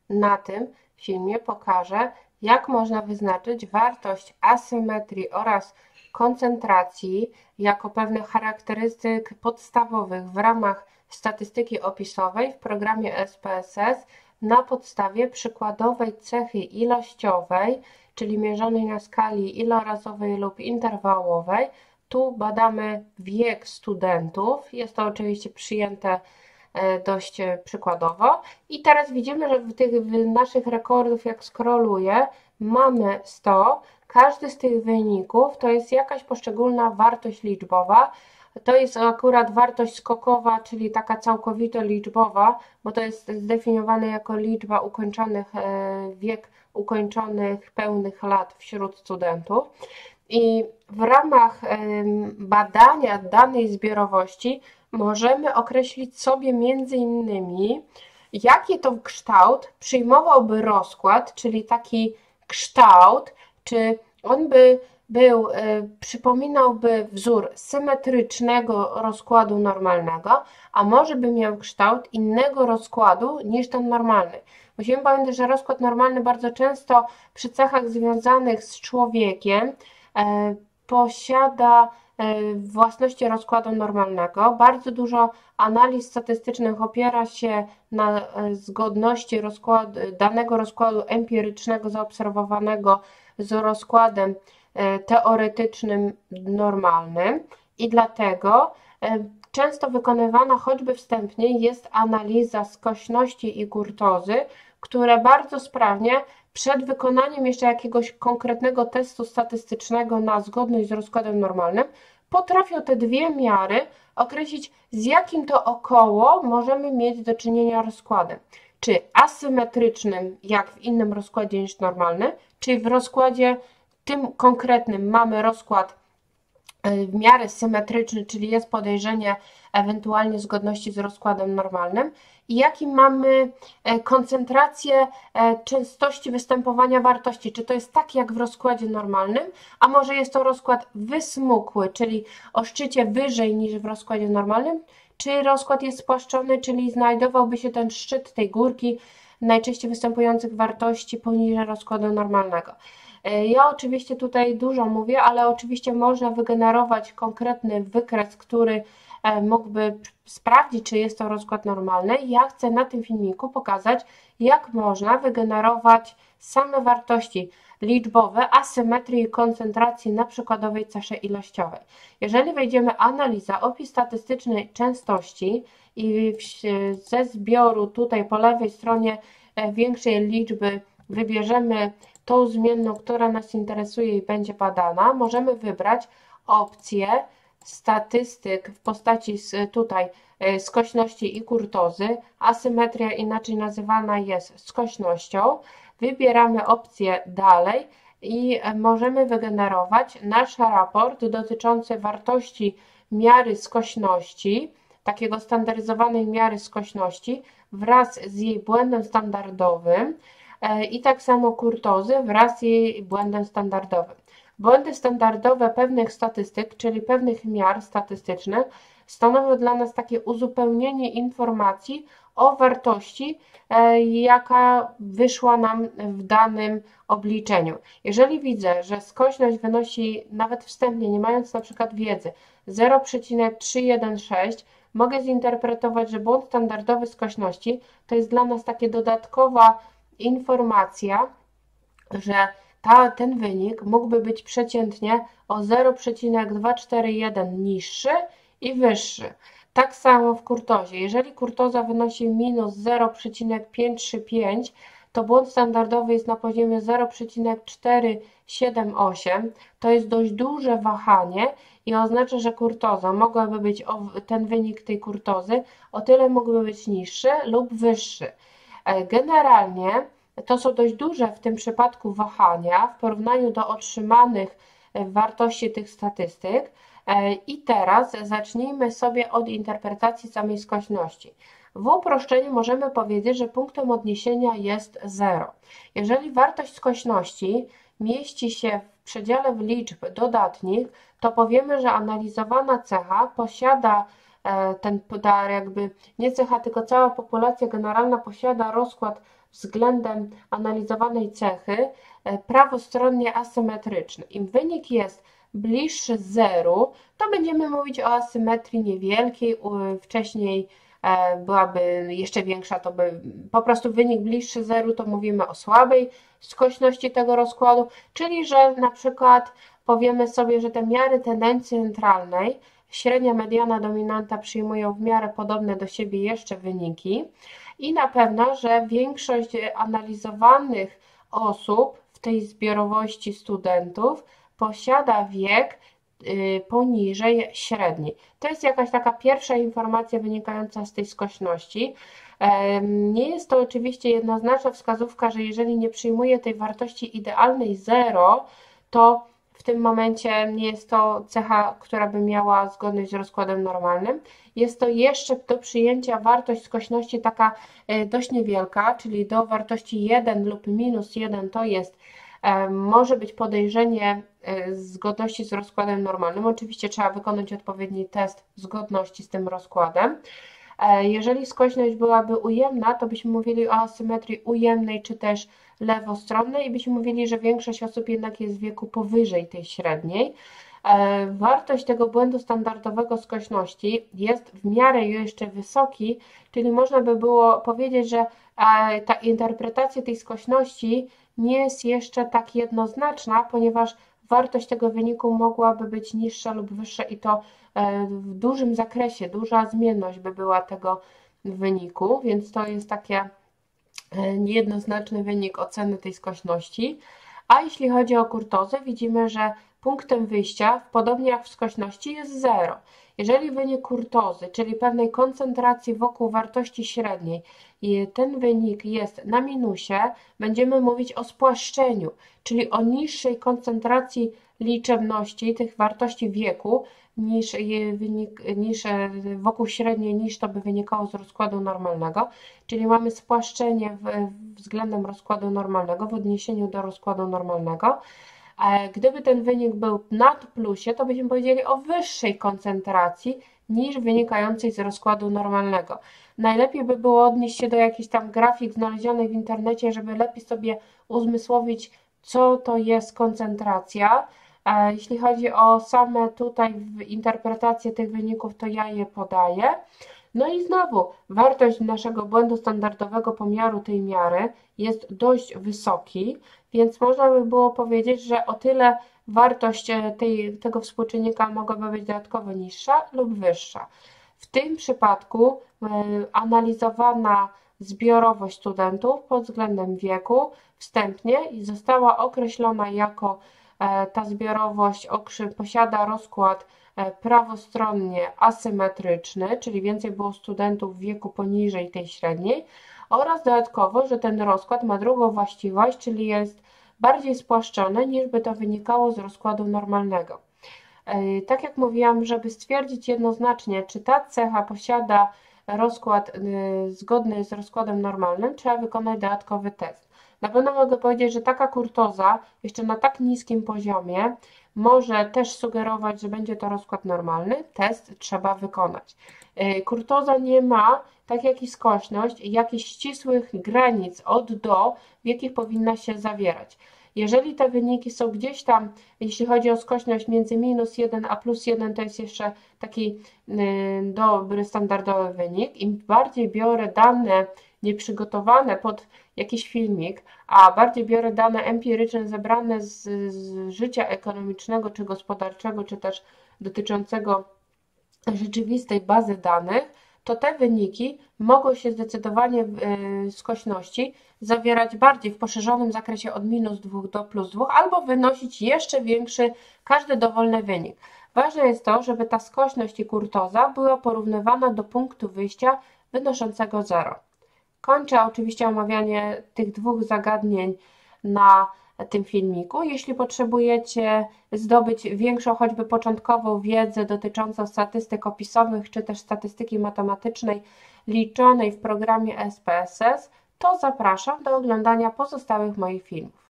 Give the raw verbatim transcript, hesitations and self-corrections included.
na tym filmie pokażę, jak można wyznaczyć wartość asymetrii oraz koncentracji jako pewnych charakterystyk podstawowych w ramach statystyki opisowej w programie S P S S na podstawie przykładowej cechy ilościowej, czyli mierzonej na skali ilorazowej lub interwałowej. Tu badamy wiek studentów. Jest to oczywiście przyjęte dość przykładowo. I teraz widzimy, że w tych w naszych rekordów, jak scrolluję, mamy sto. Każdy z tych wyników to jest jakaś poszczególna wartość liczbowa. To jest akurat wartość skokowa, czyli taka całkowito liczbowa, bo to jest zdefiniowane jako liczba ukończonych, wiek ukończonych pełnych lat wśród studentów. I w ramach badania danej zbiorowości możemy określić sobie między innymi, jaki to kształt przyjmowałby rozkład, czyli taki kształt, czy on by był, przypominałby wzór symetrycznego rozkładu normalnego, a może by miał kształt innego rozkładu niż ten normalny. Musimy pamiętać, że rozkład normalny bardzo często przy cechach związanych z człowiekiem posiada własności rozkładu normalnego. Bardzo dużo analiz statystycznych opiera się na zgodności rozkładu, danego rozkładu empirycznego zaobserwowanego z rozkładem teoretycznym normalnym i dlatego często wykonywana choćby wstępnie jest analiza skośności i kurtozy, które bardzo sprawnie przed wykonaniem jeszcze jakiegoś konkretnego testu statystycznego na zgodność z rozkładem normalnym potrafią te dwie miary określić, z jakim to około możemy mieć do czynienia rozkładem. Czy asymetrycznym, jak w innym rozkładzie niż normalny, czy w rozkładzie tym konkretnym mamy rozkład w miarę symetryczny, czyli jest podejrzenie ewentualnie zgodności z rozkładem normalnym i jakim mamy koncentrację częstości występowania wartości, czy to jest tak jak w rozkładzie normalnym, a może jest to rozkład wysmukły, czyli o szczycie wyżej niż w rozkładzie normalnym, czy rozkład jest spłaszczony, czyli znajdowałby się ten szczyt tej górki najczęściej występujących wartości poniżej rozkładu normalnego. Ja oczywiście tutaj dużo mówię, ale oczywiście można wygenerować konkretny wykres, który mógłby sprawdzić, czy jest to rozkład normalny. Ja chcę na tym filmiku pokazać, jak można wygenerować same wartości liczbowe asymetrii i koncentracji na przykładowej cesze ilościowej. Jeżeli wejdziemy analiza, opis statystyczny częstości i ze zbioru tutaj po lewej stronie większej liczby wybierzemy tą zmienną, która nas interesuje i będzie badana, możemy wybrać opcję statystyk w postaci tutaj skośności i kurtozy. Asymetria inaczej nazywana jest skośnością. Wybieramy opcję dalej i możemy wygenerować nasz raport dotyczący wartości miary skośności, takiego standaryzowanej miary skośności wraz z jej błędem standardowym i tak samo kurtozy wraz z jej błędem standardowym. Błędy standardowe pewnych statystyk, czyli pewnych miar statystycznych, stanowią dla nas takie uzupełnienie informacji o wartości, jaka wyszła nam w danym obliczeniu. Jeżeli widzę, że skośność wynosi nawet wstępnie, nie mając na przykład wiedzy, zero przecinek trzysta jedenasty, mogę zinterpretować, że błąd standardowy skośności to jest dla nas taka dodatkowa informacja, że ta, ten wynik mógłby być przeciętnie o zero przecinek dwieście czterdzieści jeden niższy i wyższy. Tak samo w kurtozie. Jeżeli kurtoza wynosi minus zero przecinek pięćset trzydzieści pięć, to błąd standardowy jest na poziomie zero przecinek czterysta siedemdziesiąt osiem. To jest dość duże wahanie i oznacza, że kurtoza mogłaby być, ten wynik tej kurtozy o tyle mógłby być niższy lub wyższy. Generalnie to są dość duże w tym przypadku wahania w porównaniu do otrzymanych wartości tych statystyk. I teraz zacznijmy sobie od interpretacji samej skośności. W uproszczeniu możemy powiedzieć, że punktem odniesienia jest zero. Jeżeli wartość skośności mieści się w przedziale liczb dodatnich, to powiemy, że analizowana cecha posiada ten, jakby nie cecha, tylko cała populacja generalna posiada rozkład względem analizowanej cechy prawostronnie asymetryczny. Im wynik jest bliższy zeru, to będziemy mówić o asymetrii niewielkiej, wcześniej byłaby jeszcze większa, to by po prostu wynik bliższy zeru, to mówimy o słabej skośności tego rozkładu, czyli że na przykład powiemy sobie, że te miary tendencji centralnej, średnia, mediana, dominanta przyjmują w miarę podobne do siebie jeszcze wyniki i na pewno, że większość analizowanych osób w tej zbiorowości studentów posiada wiek poniżej średniej. To jest jakaś taka pierwsza informacja wynikająca z tej skośności. Nie jest to oczywiście jednoznaczna wskazówka, że jeżeli nie przyjmuje tej wartości idealnej zero, to w tym momencie nie jest to cecha, która by miała zgodność z rozkładem normalnym. Jest to jeszcze do przyjęcia wartość skośności taka dość niewielka, czyli do wartości jeden lub minus jeden to jest może być podejrzenie zgodności z rozkładem normalnym. Oczywiście trzeba wykonać odpowiedni test zgodności z tym rozkładem. Jeżeli skośność byłaby ujemna, to byśmy mówili o asymetrii ujemnej czy też lewostronnej i byśmy mówili, że większość osób jednak jest w wieku powyżej tej średniej. Wartość tego błędu standardowego skośności jest w miarę jeszcze wysoki, czyli można by było powiedzieć, że ta interpretacja tej skośności nie jest jeszcze tak jednoznaczna, ponieważ wartość tego wyniku mogłaby być niższa lub wyższa i to w dużym zakresie, duża zmienność by była tego wyniku, więc to jest taki niejednoznaczny wynik oceny tej skośności. A jeśli chodzi o kurtozę, widzimy, że punktem wyjścia, podobnie jak w skośności, jest zero. Jeżeli wynik kurtozy, czyli pewnej koncentracji wokół wartości średniej, i ten wynik jest na minusie, będziemy mówić o spłaszczeniu, czyli o niższej koncentracji liczebności tych wartości wieku niż, wynik, niż wokół średniej, niż to by wynikało z rozkładu normalnego, czyli mamy spłaszczenie w, względem rozkładu normalnego w odniesieniu do rozkładu normalnego. Gdyby ten wynik był nad plusie, to byśmy powiedzieli o wyższej koncentracji niż wynikającej z rozkładu normalnego. Najlepiej by było odnieść się do jakichś tam grafik znalezionych w internecie, żeby lepiej sobie uzmysłowić, co to jest koncentracja. Jeśli chodzi o same tutaj interpretacje tych wyników, to ja je podaję. No i znowu, wartość naszego błędu standardowego pomiaru tej miary jest dość wysoki, więc można by było powiedzieć, że o tyle wartość tej, tego współczynnika mogłaby być dodatkowo niższa lub wyższa. W tym przypadku y, analizowana zbiorowość studentów pod względem wieku wstępnie została określona jako y, ta zbiorowość posiada rozkład prawostronnie asymetryczny, czyli więcej było studentów w wieku poniżej tej średniej, oraz dodatkowo, że ten rozkład ma drugą właściwość, czyli jest bardziej spłaszczony niż by to wynikało z rozkładu normalnego. Tak jak mówiłam, żeby stwierdzić jednoznacznie, czy ta cecha posiada rozkład zgodny z rozkładem normalnym, trzeba wykonać dodatkowy test. Na pewno mogę powiedzieć, że taka kurtoza jeszcze na tak niskim poziomie może też sugerować, że będzie to rozkład normalny. Test trzeba wykonać. Kurtoza nie ma, tak jak i skośność, jakichś ścisłych granic od do, w jakich powinna się zawierać. Jeżeli te wyniki są gdzieś tam, jeśli chodzi o skośność między minus jeden a plus jeden, to jest jeszcze taki dobry, standardowy wynik. Im bardziej biorę dane nieprzygotowane pod jakiś filmik, a bardziej biorę dane empiryczne zebrane z, z życia ekonomicznego czy gospodarczego, czy też dotyczącego rzeczywistej bazy danych, to te wyniki mogą się zdecydowanie w skośności zawierać bardziej w poszerzonym zakresie od minus dwóch do plus dwóch, albo wynosić jeszcze większy każdy dowolny wynik. Ważne jest to, żeby ta skośność i kurtoza była porównywana do punktu wyjścia wynoszącego zero. Kończę oczywiście omawianie tych dwóch zagadnień na tym filmiku. Jeśli potrzebujecie zdobyć większą, choćby początkową wiedzę dotyczącą statystyk opisowych, czy też statystyki matematycznej liczonej w programie S P S S, to zapraszam do oglądania pozostałych moich filmów.